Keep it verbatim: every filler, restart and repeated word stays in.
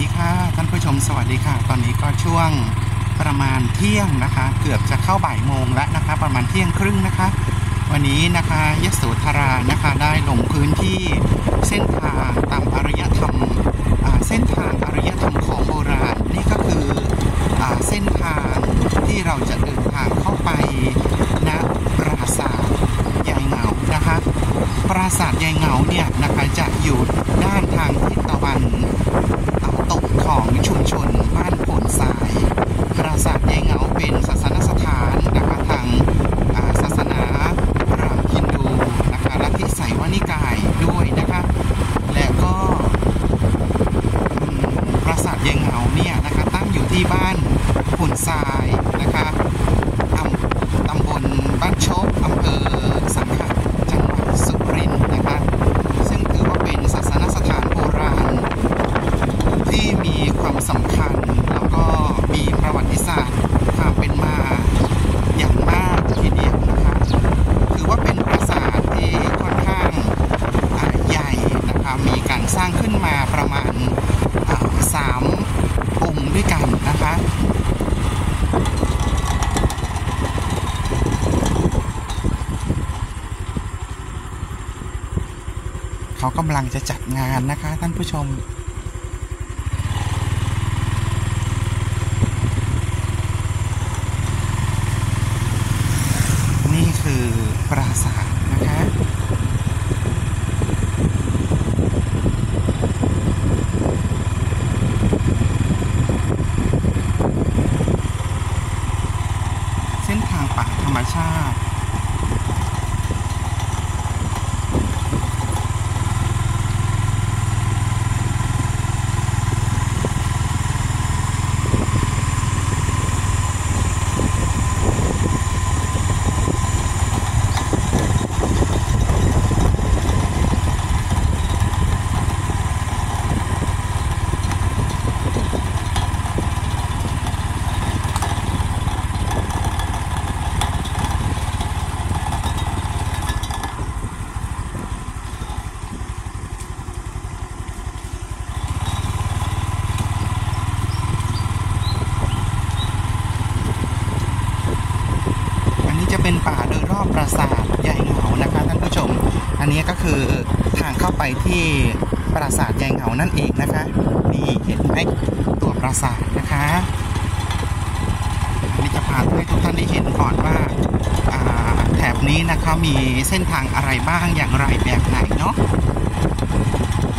ค่ะท่านผู้ชมสวัสดีค่ะตอนนี้ก็ช่วงประมาณเที่ยงนะคะเกือบจะเข้าบ่ายโมงแล้วนะคะประมาณเที่ยงครึ่งนะคะวันนี้นะคะยโสธรานะคะได้ลงพื้นที่เส้นทางตามอารยธรรมเส้นทางอารยธรรมของโบราณนี่ก็คือเส้นทางที่เราจะเดินทางเข้าไปณปราสาทยายเหงานะคะปราสาทยายเหงาเนี่ยนะคะจะอยู่ด้านทางทิศตะวันตกของชุมชนบ้านโพนทรายปราสาทยายเหงาเป็นศาสนสถานนะคะทางศาสนาพราหมณ์ฮินดูนะคะลัทธิไสยวนิกายด้วยนะคะและก็ปราสาทยายเหงาเนี่ยนะคะตั้งอยู่ที่บ้านโพนทรายนะคะตำบลบ้านชกอำเภอสังขะจังหวัดสุรินทร์นะคะซึ่งถือว่าเป็นศาสนสถานโบราณที่มีความสำคัญแล้วก็มีประวัติศาสตร์ความเป็นมาอย่างมากทีเดียวนะคะถือว่าเป็นปราสาทที่ค่อนข้างใหญ่นะคะมีการสร้างขึ้นมาประมาณสามองค์ด้วยกันนะคะเขากำลังจะจัดงานนะคะท่านผู้ชมนี่คือปราสาทนะคะเส้นทางป่าธรรมชาติเป็นป่าโดยรอบปราสาทยายเหงานะคะท่านผู้ชมอันนี้ก็คือทางเข้าไปที่ปราสาทยายเหงานั่นเองนะคะนี่เห็นไหมตัวปราสาทนะคะอันนี้จะพาให้ทุกท่านได้เห็นก่อนว่าแถบนี้นะคะมีเส้นทางอะไรบ้างอย่างไรแบบไหนเนาะ